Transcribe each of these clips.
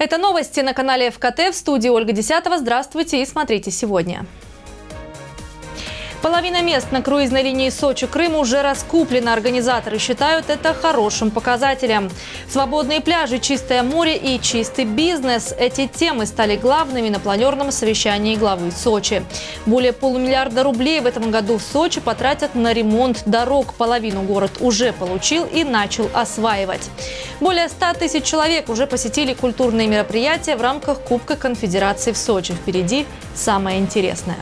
Это новости на канале ФКТ. В студии Ольга Десятова. Здравствуйте и смотрите сегодня. Половина мест на круизной линии Сочи-Крым уже раскуплена. Организаторы считают это хорошим показателем. Свободные пляжи, чистое море и чистый бизнес – эти темы стали главными на планерном совещании главы Сочи. Более полумиллиарда рублей в этом году в Сочи потратят на ремонт дорог. Половину город уже получил и начал осваивать. Более 100 тысяч человек уже посетили культурные мероприятия в рамках Кубка Конфедерации в Сочи. Впереди самое интересное.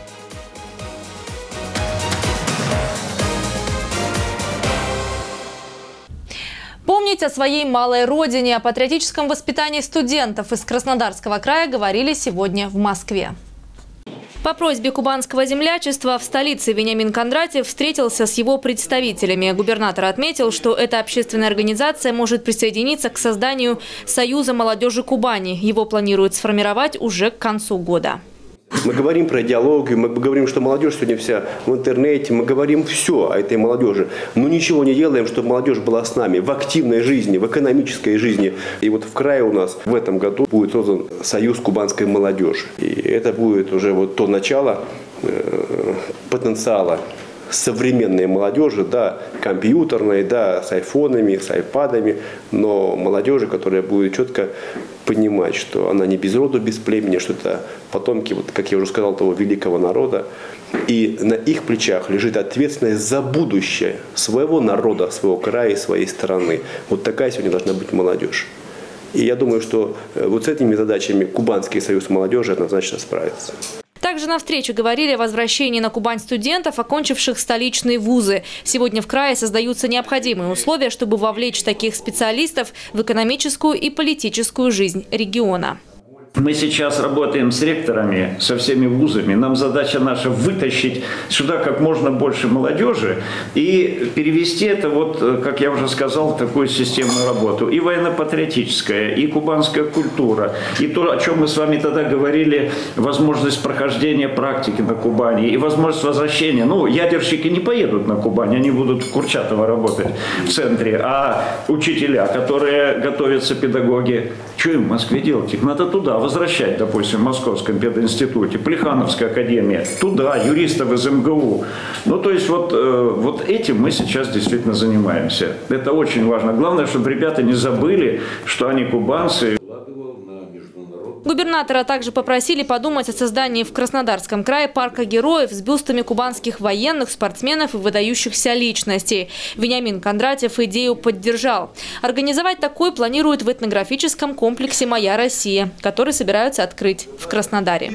Помнить о своей малой родине, о патриотическом воспитании студентов из Краснодарского края говорили сегодня в Москве. По просьбе кубанского землячества в столице Вениамин Кондратьев встретился с его представителями. Губернатор отметил, что эта общественная организация может присоединиться к созданию Союза молодежи Кубани. Его планируют сформировать уже к концу года. Мы говорим про идеологию, мы говорим, что молодежь сегодня вся в интернете, мы говорим все о этой молодежи, но ничего не делаем, чтобы молодежь была с нами в активной жизни, в экономической жизни. И вот в крае у нас в этом году будет создан Союз кубанской молодежи. И это будет уже вот то начало потенциала современной молодежи, да, компьютерной, да, с айфонами, с айпадами, но молодежи, которая будет четко понимать, что она не без роду, без племени, что это потомки, вот, как я уже сказал, того великого народа. И на их плечах лежит ответственность за будущее своего народа, своего края и своей страны. Вот такая сегодня должна быть молодежь. И я думаю, что вот с этими задачами Кубанский союз молодежи однозначно справится. Также на встрече говорили о возвращении на Кубань студентов, окончивших столичные вузы. Сегодня в крае создаются необходимые условия, чтобы вовлечь таких специалистов в экономическую и политическую жизнь региона. Мы сейчас работаем с ректорами, со всеми вузами. Нам задача наша вытащить сюда как можно больше молодежи и перевести это, вот, как я уже сказал, в такую системную работу. И военно-патриотическая, и кубанская культура, и то, о чем мы с вами тогда говорили, возможность прохождения практики на Кубани, и возможность возвращения. Ну, ядерщики не поедут на Кубань, они будут в Курчатово работать в центре, а учителя, которые готовятся, педагоги, что им в Москве делать? Их надо туда возвращать, допустим, в Московском пединституте, Плехановская академия, туда, юристов из МГУ. Ну, то есть вот этим мы сейчас действительно занимаемся. Это очень важно. Главное, чтобы ребята не забыли, что они кубанцы. Губернатора также попросили подумать о создании в Краснодарском крае парка героев с бюстами кубанских военных, спортсменов и выдающихся личностей. Вениамин Кондратьев идею поддержал. Организовать такой планируют в этнографическом комплексе «Моя Россия», который собираются открыть в Краснодаре.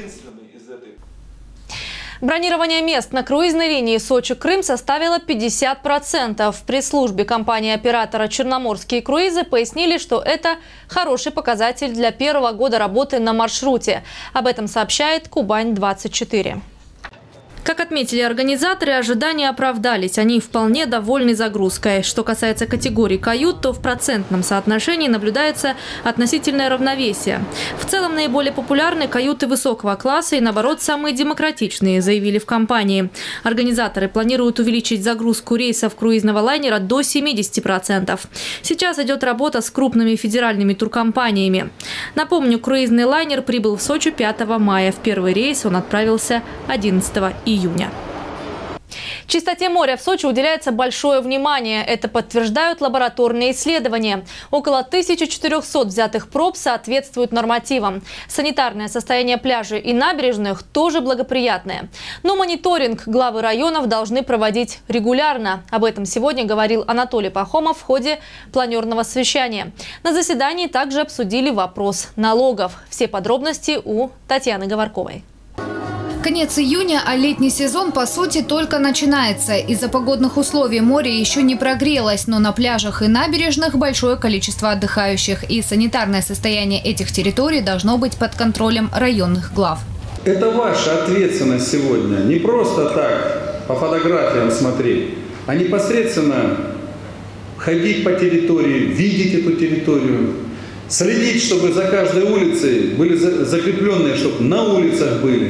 Бронирование мест на круизной линии Сочи-Крым составило 50%. В пресс-службе компании-оператора «Черноморские круизы» пояснили, что это хороший показатель для первого года работы на маршруте. Об этом сообщает Кубань-24. Как отметили организаторы, ожидания оправдались. Они вполне довольны загрузкой. Что касается категорий кают, то в процентном соотношении наблюдается относительное равновесие. В целом наиболее популярны каюты высокого класса и, наоборот, самые демократичные, заявили в компании. Организаторы планируют увеличить загрузку рейсов круизного лайнера до 70%. Сейчас идет работа с крупными федеральными туркомпаниями. Напомню, круизный лайнер прибыл в Сочи 5 мая. В первый рейс он отправился 11 июня. Чистоте моря в Сочи уделяется большое внимание. Это подтверждают лабораторные исследования. Около 1400 взятых проб соответствуют нормативам. Санитарное состояние пляжей и набережных тоже благоприятное. Но мониторинг главы районов должны проводить регулярно. Об этом сегодня говорил Анатолий Пахомов в ходе планерного совещания. На заседании также обсудили вопрос налогов. Все подробности у Татьяны Говорковой. Конец июня, а летний сезон, по сути, только начинается. Из-за погодных условий море еще не прогрелось, но на пляжах и набережных большое количество отдыхающих. И санитарное состояние этих территорий должно быть под контролем районных глав. Это ваша ответственность сегодня. Не просто так по фотографиям смотреть, а непосредственно ходить по территории, видеть эту территорию. Следить, чтобы за каждой улицей были закрепленные, чтобы на улицах были.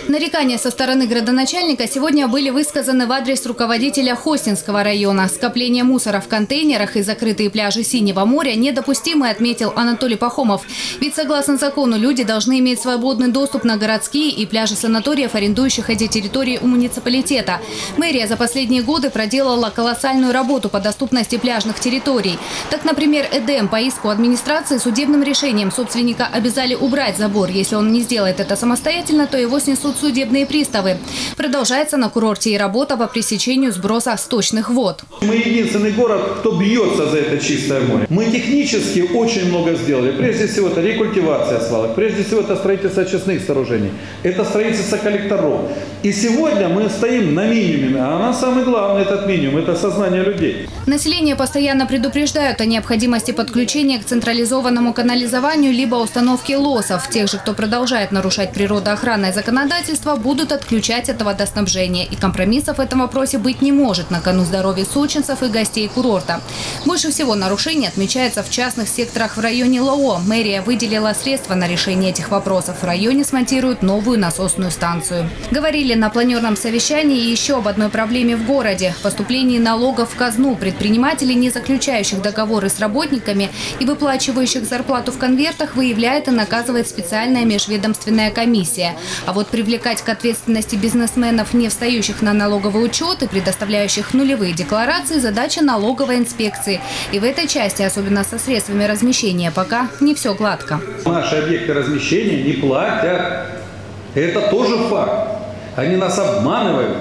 Нарекания со стороны градоначальника сегодня были высказаны в адрес руководителя Хостинского района. Скопление мусора в контейнерах и закрытые пляжи Синего моря недопустимы, отметил Анатолий Пахомов. Ведь согласно закону люди должны иметь свободный доступ на городские и пляжи санаториев, арендующих эти территории у муниципалитета. Мэрия за последние годы проделала колоссальную работу по доступности пляжных территорий. Так, например, Эдем по иску администрации судебным решением собственника обязали убрать забор. Если он не сделает это самостоятельно, то его снесут судебные приставы. Продолжается на курорте и работа по пресечению сброса сточных вод. Мы единственный город, кто бьется за это чистое море. Мы технически очень много сделали. Прежде всего, это рекультивация свалок. Прежде всего, это строительство очистных сооружений. Это строительство коллекторов. И сегодня мы стоим на минимуме. А на самый главный этот минимум – это сознание людей. Население постоянно предупреждают о необходимости подключения к централизованному канализованию либо установки лосов. Тех же, кто продолжает нарушать природоохранное законодательство, будут отключать от водоснабжения. И компромиссов в этом вопросе быть не может на кону здоровья сочинцев и гостей курорта. Больше всего нарушений отмечается в частных секторах в районе ЛО. Мэрия выделила средства на решение этих вопросов. В районе смонтируют новую насосную станцию. Говорили на планерном совещании еще об одной проблеме в городе – поступлении налогов в казну. Предприниматели, не заключающих договоры с работниками и выплачивающих зарплату в конвертах, выявляет и наказывает специальная межведомственная комиссия. А вот привлекать к ответственности бизнесменов, не встающих на налоговый учет и предоставляющих нулевые декларации, задача налоговой инспекции. И в этой части, особенно со средствами размещения, пока не все гладко. Наши объекты размещения не платят. Это тоже факт. Они нас обманывают.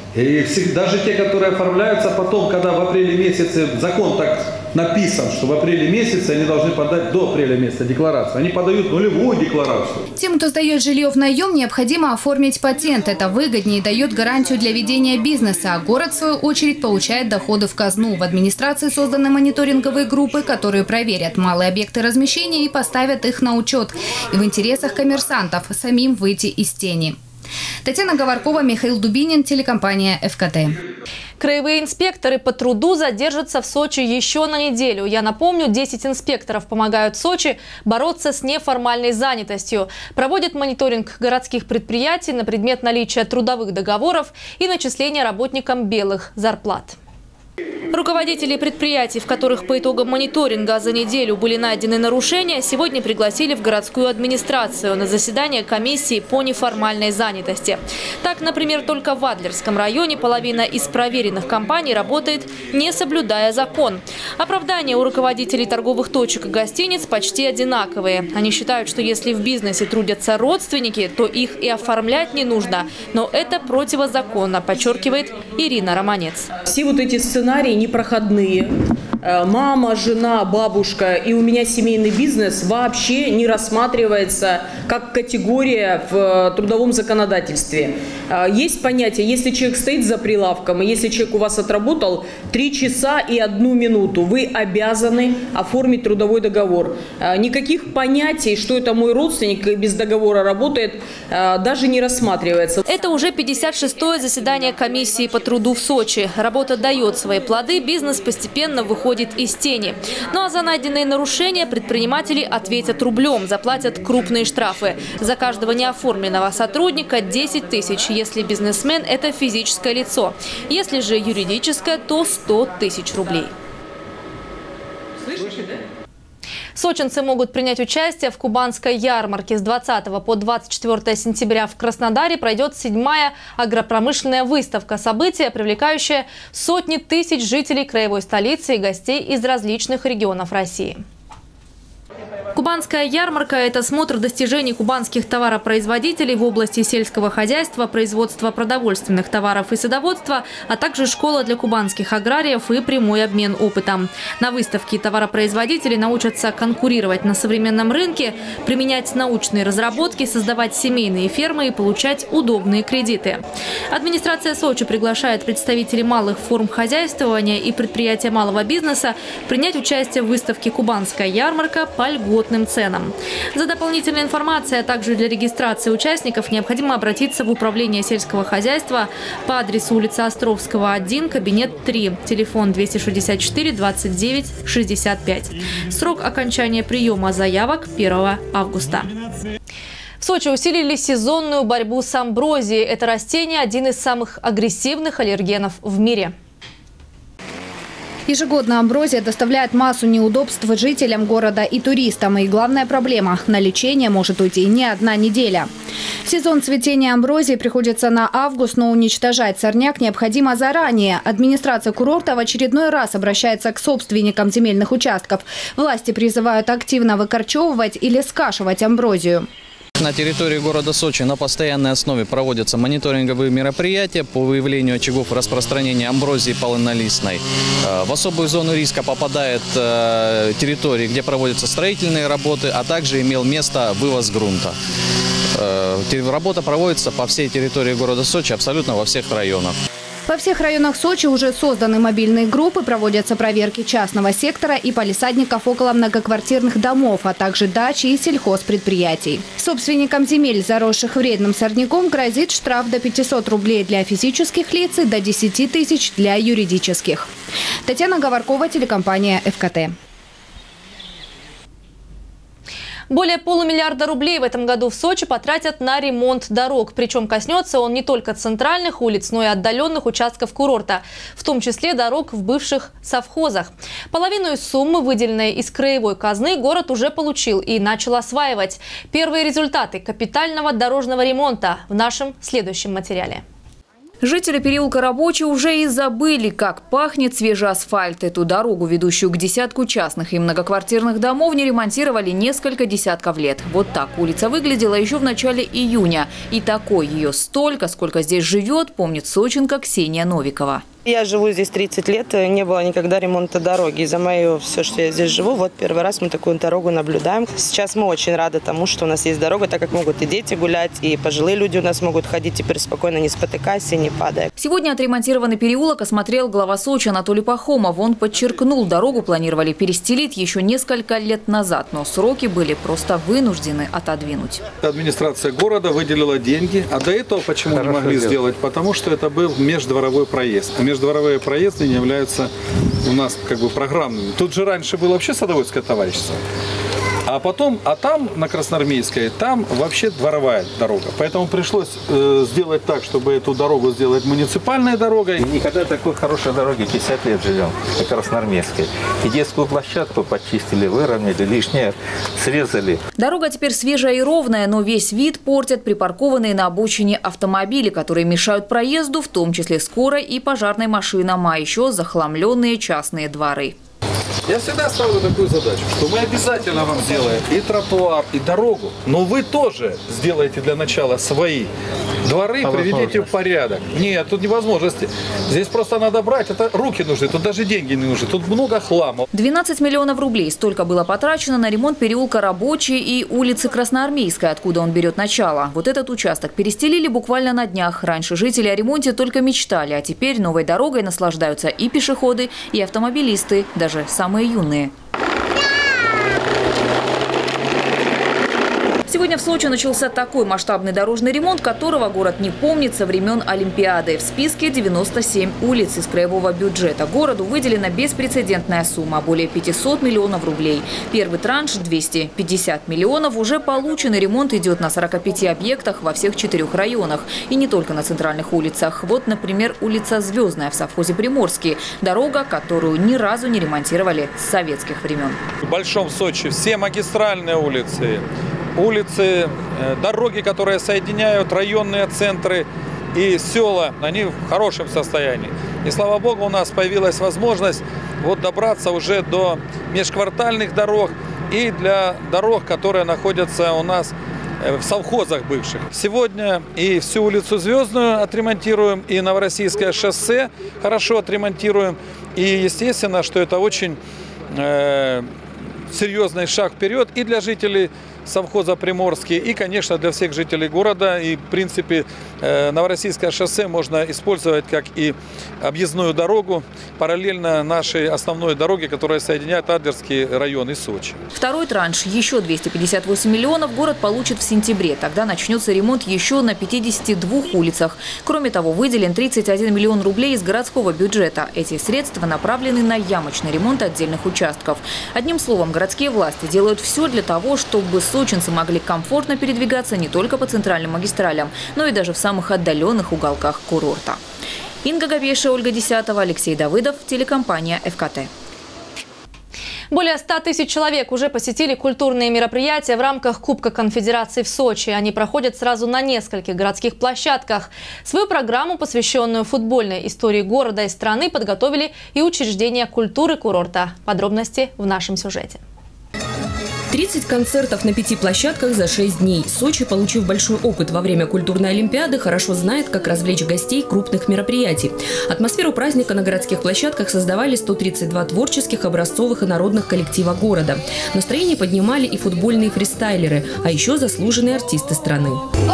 И даже те, которые оформляются потом, когда в апреле месяце, закон так написан, что в апреле месяце они должны подать до апреля месяца декларацию. Они подают нулевую декларацию. Тем, кто сдает жилье в наем, необходимо оформить патент. Это выгоднее и дает гарантию для ведения бизнеса. А город, в свою очередь, получает доходы в казну. В администрации созданы мониторинговые группы, которые проверят малые объекты размещения и поставят их на учет. И в интересах коммерсантов самим выйти из тени. Татьяна Говоркова, Михаил Дубинин, телекомпания ФКТ. Краевые инспекторы по труду задержатся в Сочи еще на неделю. Я напомню, 10 инспекторов помогают Сочи бороться с неформальной занятостью. Проводят мониторинг городских предприятий на предмет наличия трудовых договоров и начисления работникам белых зарплат. Руководители предприятий, в которых по итогам мониторинга за неделю были найдены нарушения, сегодня пригласили в городскую администрацию на заседание комиссии по неформальной занятости. Так, например, только в Адлерском районе половина из проверенных компаний работает, не соблюдая закон. Оправдания у руководителей торговых точек и гостиниц почти одинаковые. Они считают, что если в бизнесе трудятся родственники, то их и оформлять не нужно. Но это противозаконно, подчеркивает Ирина Романец. Все вот эти сценарии непроходные. Мама, жена, бабушка и у меня семейный бизнес вообще не рассматривается как категория в трудовом законодательстве. Есть понятие, если человек стоит за прилавком, и если человек у вас отработал 3 часа и 1 минуту, вы обязаны оформить трудовой договор. Никаких понятий, что это мой родственник и без договора работает, даже не рассматривается. Это уже 56-е заседание комиссии по труду в Сочи. Работа дает свои плоды, бизнес постепенно выходит из тени. Ну а за найденные нарушения предприниматели ответят рублем, заплатят крупные штрафы. За каждого неоформленного сотрудника 10 тысяч, если бизнесмен – это физическое лицо. Если же юридическое, то 100 тысяч рублей. Слышите, да? Сочинцы могут принять участие в Кубанской ярмарке. С 20 по 24 сентября в Краснодаре пройдет 7-я агропромышленная выставка. Событие, привлекающее сотни тысяч жителей краевой столицы и гостей из различных регионов России. Кубанская ярмарка – это смотр достижений кубанских товаропроизводителей в области сельского хозяйства, производства продовольственных товаров и садоводства, а также школа для кубанских аграриев и прямой обмен опытом. На выставке товаропроизводители научатся конкурировать на современном рынке, применять научные разработки, создавать семейные фермы и получать удобные кредиты. Администрация Сочи приглашает представителей малых форм хозяйствования и предприятия малого бизнеса принять участие в выставке «Кубанская ярмарка» по льготным ценам. За дополнительной информацией, а также для регистрации участников необходимо обратиться в управление сельского хозяйства по адресу улица Островского, 1, кабинет 3, телефон 264 29 65. Срок окончания приема заявок 1 августа. В Сочи усилили сезонную борьбу с амброзией. Это растение – один из самых агрессивных аллергенов в мире. Ежегодно амброзия доставляет массу неудобств жителям города и туристам. И главная проблема – на лечение может уйти не одна неделя. Сезон цветения амброзии приходится на август, но уничтожать сорняк необходимо заранее. Администрация курорта в очередной раз обращается к собственникам земельных участков. Власти призывают активно выкорчевывать или скашивать амброзию. На территории города Сочи на постоянной основе проводятся мониторинговые мероприятия по выявлению очагов распространения амброзии полынолистной. В особую зону риска попадает территории, где проводятся строительные работы, а также имел место вывоз грунта. Работа проводится по всей территории города Сочи, абсолютно во всех районах. Во всех районах Сочи уже созданы мобильные группы, проводятся проверки частного сектора и палисадников около многоквартирных домов, а также дач и сельхозпредприятий. Собственникам земель, заросших вредным сорняком, грозит штраф до 500 рублей для физических лиц и до 10 тысяч для юридических. Татьяна Говоркова, телекомпания ФКТ. Более полумиллиарда рублей в этом году в Сочи потратят на ремонт дорог. Причем коснется он не только центральных улиц, но и отдаленных участков курорта, в том числе дорог в бывших совхозах. Половину из суммы, выделенной из краевой казны, город уже получил и начал осваивать. Первые результаты капитального дорожного ремонта в нашем следующем материале. Жители переулка Рабочий уже и забыли, как пахнет свежий асфальт. Эту дорогу, ведущую к десятку частных и многоквартирных домов, не ремонтировали несколько десятков лет. Вот так улица выглядела еще в начале июня. И такой ее столько, сколько здесь живет, помнит сочинка Ксения Новикова. Я живу здесь 30 лет, не было никогда ремонта дороги. За мое все, что я здесь живу, вот первый раз мы такую дорогу наблюдаем. Сейчас мы очень рады тому, что у нас есть дорога, так как могут и дети гулять, и пожилые люди у нас могут ходить теперь спокойно, не спотыкаясь и не падая. Сегодня отремонтированный переулок осмотрел глава Сочи Анатолий Пахомов. Он подчеркнул, дорогу планировали перестелить еще несколько лет назад, но сроки были просто вынуждены отодвинуть. Администрация города выделила деньги, а до этого почему не могли сделать? Потому что это был междворовой проезд. Междворовые проезды не являются у нас как бы программными. Тут же раньше было вообще садоводское товарищество. А потом, там на Красноармейской, там вообще дворовая дорога. Поэтому пришлось сделать так, чтобы эту дорогу сделать муниципальной дорогой. Никогда такой хорошей дороги 50 лет живем, на Красноармейской. И детскую площадку почистили, выровняли, лишнее срезали. Дорога теперь свежая и ровная, но весь вид портят припаркованные на обочине автомобили, которые мешают проезду, в том числе скорой и пожарной машинам, а еще захламленные частные дворы. Я всегда ставлю такую задачу, что мы обязательно вам сделаем и тротуар, и дорогу, но вы тоже сделаете для начала свои дворы, приведите в порядок. Нет, тут невозможности. Здесь просто надо брать, это руки нужны, тут даже деньги не нужны, тут много хлама. 12 миллионов рублей столько было потрачено на ремонт переулка Рабочий и улицы Красноармейской, откуда он берет начало. Вот этот участок перестелили буквально на днях. Раньше жители о ремонте только мечтали, а теперь новой дорогой наслаждаются и пешеходы, и автомобилисты, даже самые юные. Сегодня в Сочи начался такой масштабный дорожный ремонт, которого город не помнит со времен Олимпиады. В списке 97 улиц из краевого бюджета. Городу выделена беспрецедентная сумма – более 500 миллионов рублей. Первый транш – 250 миллионов. Уже полученный ремонт идет на 45 объектах во всех 4 районах. И не только на центральных улицах. Вот, например, улица Звездная в совхозе Приморский. Дорога, которую ни разу не ремонтировали с советских времен. В Большом Сочи все магистральные улицы, дороги, которые соединяют районные центры и села, они в хорошем состоянии. И слава богу, у нас появилась возможность добраться уже до межквартальных дорог и для дорог, которые находятся у нас в совхозах бывших. Сегодня и всю улицу Звездную отремонтируем, и Новороссийское шоссе хорошо отремонтируем. И естественно, что это очень серьезный шаг вперед и для жителей совхоза Приморский, и, конечно, для всех жителей города. И, в принципе, Новороссийское шоссе можно использовать как и объездную дорогу, параллельно нашей основной дороге, которая соединяет Адлерский район и Сочи. Второй транш, еще 258 миллионов, город получит в сентябре. Тогда начнется ремонт еще на 52 улицах. Кроме того, выделен 31 миллион рублей из городского бюджета. Эти средства направлены на ямочный ремонт отдельных участков. Одним словом, городские власти делают все для того, чтобы сочинцы могли комфортно передвигаться не только по центральным магистралям, но и даже в самых отдаленных уголках курорта. Инга Габеша, Ольга Десятова, Алексей Давыдов, телекомпания ФКТ. Более 100 тысяч человек уже посетили культурные мероприятия в рамках Кубка Конфедерации в Сочи. Они проходят сразу на нескольких городских площадках. Свою программу, посвященную футбольной истории города и страны, подготовили и учреждения культуры курорта. Подробности в нашем сюжете. 30 концертов на 5 площадках за 6 дней. Сочи, получив большой опыт во время культурной олимпиады, хорошо знает, как развлечь гостей крупных мероприятий. Атмосферу праздника на городских площадках создавали 132 творческих, образцовых и народных коллектива города. Настроение поднимали и футбольные фристайлеры, а еще заслуженные артисты страны.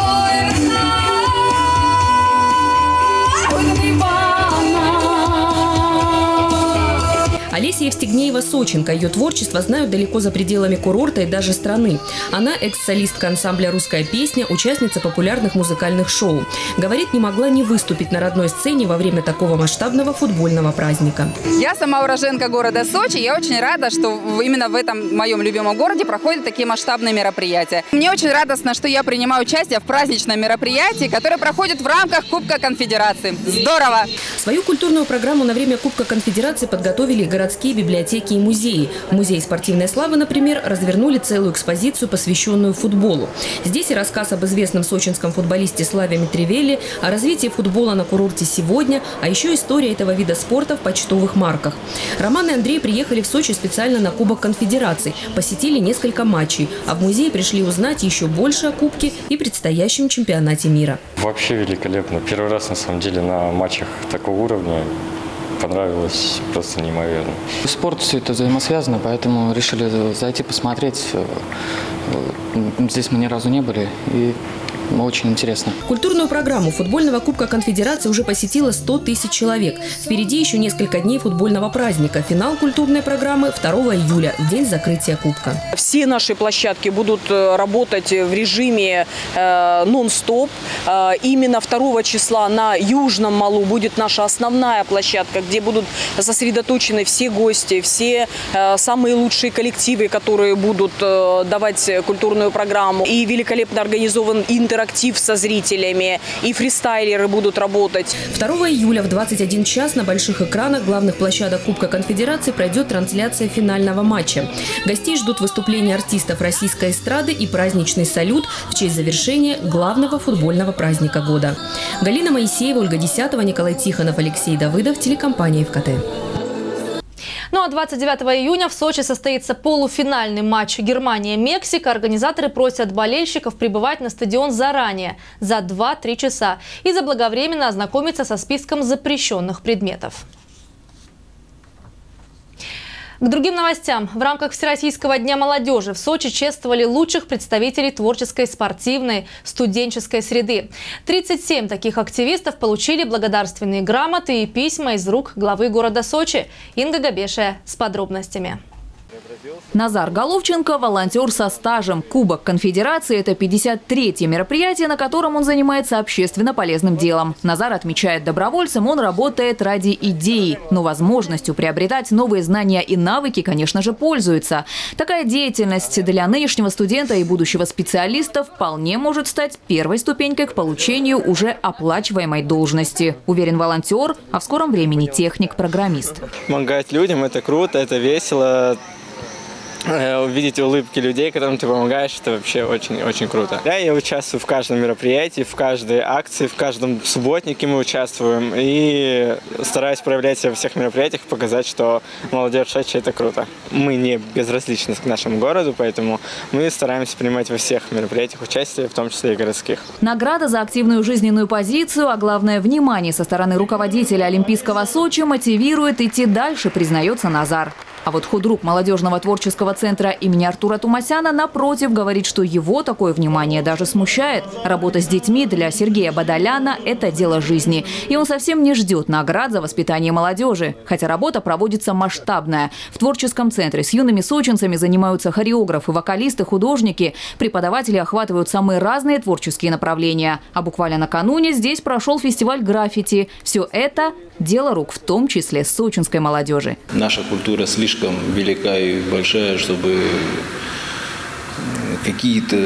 Олеся Евстигнеева-Соченко. Ее творчество знают далеко за пределами курорта и даже страны. Она экс-солистка ансамбля «Русская песня», участница популярных музыкальных шоу. Говорит, не могла не выступить на родной сцене во время такого масштабного футбольного праздника. Я сама уроженка города Сочи. Я очень рада, что именно в этом моем любимом городе проходят такие масштабные мероприятия. Мне очень радостно, что я принимаю участие в праздничном мероприятии, которое проходит в рамках Кубка Конфедерации. Здорово! Свою культурную программу на время Кубка Конфедерации подготовили городские библиотеки и музеи. В Музее спортивной славы, например, развернули целую экспозицию, посвященную футболу. Здесь и рассказ об известном сочинском футболисте Славе Митревелли, о развитии футбола на курорте сегодня, а еще история этого вида спорта в почтовых марках. Роман и Андрей приехали в Сочи специально на Кубок Конфедерации, посетили несколько матчей, а в музей пришли узнать еще больше о Кубке и предстоящем чемпионате мира. Вообще великолепно. Первый раз, на самом деле, на матчах такого уровня. Понравилось просто неимоверно. Спорт все это взаимосвязано, поэтому решили зайти посмотреть. Здесь мы ни разу не были, и очень интересно. Культурную программу футбольного Кубка Конфедерации уже посетило 100 тысяч человек. Впереди еще несколько дней футбольного праздника. Финал культурной программы 2 июля, в день закрытия Кубка. Все наши площадки будут работать в режиме нон-стоп. Именно 2 числа на Южном Малу будет наша основная площадка, где будут сосредоточены все гости, все самые лучшие коллективы, которые будут давать культурную программу. И великолепно организован интерактив со зрителями, и фристайлеры будут работать. 2 июля в 21 час на больших экранах главных площадок Кубка Конфедерации пройдет трансляция финального матча. Гостей ждут выступления артистов российской эстрады и праздничный салют в честь завершения главного футбольного праздника года. Галина Моисеева, Ольга Десятова, Николай Тихонов, Алексей Давыдов, телекомпания ФКТ. Ну а 29 июня в Сочи состоится полуфинальный матч Германия-Мексика. Организаторы просят болельщиков прибывать на стадион заранее, за 2-3 часа, и заблаговременно ознакомиться со списком запрещенных предметов. К другим новостям. В рамках Всероссийского дня молодежи в Сочи чествовали лучших представителей творческой, спортивной, студенческой среды. 37 таких активистов получили благодарственные грамоты и письма из рук главы города Сочи. Инга Габеша с подробностями. Назар Головченко – волонтер со стажем. Кубок Конфедерации – это 53-е мероприятие, на котором он занимается общественно полезным делом. Назар отмечает, добровольцем он работает ради идеи, но возможностью приобретать новые знания и навыки, конечно же, пользуется. Такая деятельность для нынешнего студента и будущего специалиста вполне может стать первой ступенькой к получению уже оплачиваемой должности. Уверен волонтер, а в скором времени техник-программист. Помогать людям – это круто, это весело. Увидеть улыбки людей, которым ты помогаешь, это вообще очень-очень круто. Да, я участвую в каждом мероприятии, в каждой акции, в каждом субботнике мы участвуем. И стараюсь проявлять себя во всех мероприятиях, показать, что молодежь Сочи – это круто. Мы не безразличны к нашему городу, поэтому мы стараемся принимать во всех мероприятиях участие, в том числе и городских. Награда за активную жизненную позицию, а главное – внимание со стороны руководителя Олимпийского Сочи мотивирует идти дальше, признается Назар. А вот худрук молодежного творческого центра имени Артура Тумасяна, напротив, говорит, что его такое внимание даже смущает. Работа с детьми для Сергея Бадаляна – это дело жизни. И он совсем не ждет наград за воспитание молодежи. Хотя работа проводится масштабная. В творческом центре с юными сочинцами занимаются хореографы, вокалисты, художники. Преподаватели охватывают самые разные творческие направления. А буквально накануне здесь прошел фестиваль граффити. Все это – дело рук, в том числе сочинской молодежи. Наша культура слишком слишком велика и большая, чтобы какие-то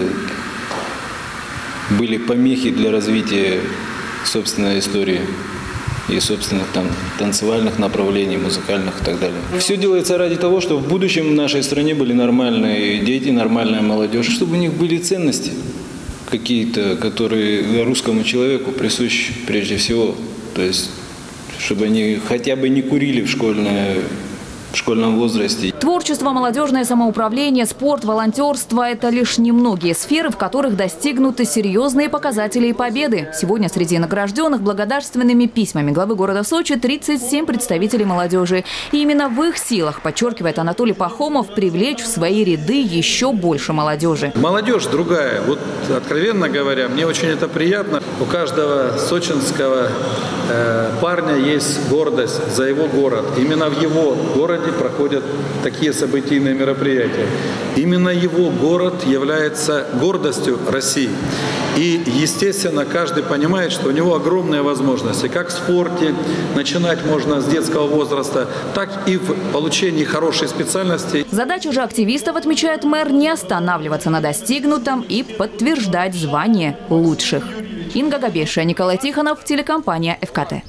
были помехи для развития собственной истории и собственных там танцевальных направлений, музыкальных и так далее. Все делается ради того, чтобы в будущем в нашей стране были нормальные дети, нормальная молодежь, чтобы у них были ценности какие-то, которые русскому человеку присущи прежде всего. То есть, чтобы они хотя бы не курили в школьном возрасте. Творчество, молодежное самоуправление, спорт, волонтерство – это лишь немногие сферы, в которых достигнуты серьезные показатели и победы. Сегодня среди награжденных благодарственными письмами главы города Сочи 37 представителей молодежи. И именно в их силах, подчеркивает Анатолий Пахомов, привлечь в свои ряды еще больше молодежи. Молодежь другая. Вот, откровенно говоря, мне очень это приятно. У каждого сочинского парня есть гордость за его город. Именно в его городе проходят такие событийные мероприятия. Именно его город является гордостью России. И, естественно, каждый понимает, что у него огромные возможности. Как в спорте, начинать можно с детского возраста, так и в получении хорошей специальности. Задача же активистов, отмечает мэр, не останавливаться на достигнутом и подтверждать звание лучших. Инга Габеша, Николай Тихонов, телекомпания ФКТ.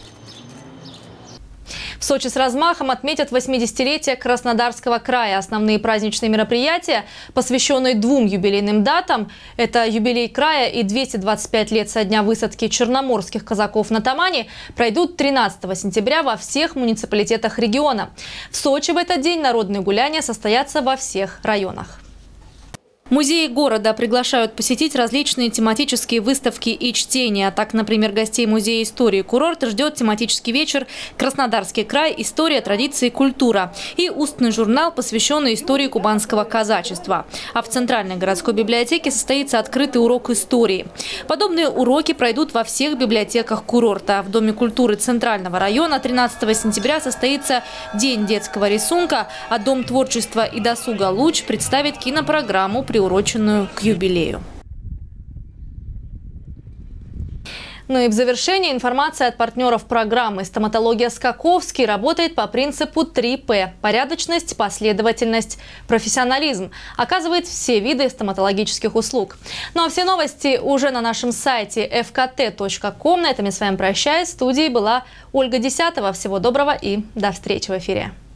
В Сочи с размахом отметят 80-летие Краснодарского края. Основные праздничные мероприятия, посвященные двум юбилейным датам – это юбилей края и 225 лет со дня высадки черноморских казаков на Тамане – пройдут 13 сентября во всех муниципалитетах региона. В Сочи в этот день народные гуляния состоятся во всех районах. Музеи города приглашают посетить различные тематические выставки и чтения. Так, например, гостей Музея истории «Курорт» ждет тематический вечер «Краснодарский край. История, традиции, культура» и устный журнал, посвященный истории кубанского казачества. А в Центральной городской библиотеке состоится открытый урок истории. Подобные уроки пройдут во всех библиотеках курорта. В Доме культуры Центрального района 13 сентября состоится День детского рисунка, а Дом творчества и досуга «Луч» представит кинопрограмму, приуроченную к юбилею. Ну и в завершение информация от партнеров программы. Стоматология Скаковский работает по принципу 3П – порядочность, последовательность, профессионализм. Оказывает все виды стоматологических услуг. Ну а все новости уже на нашем сайте fkt.com. На этом я с вами прощаюсь. В студии была Ольга Десятова. Всего доброго и до встречи в эфире.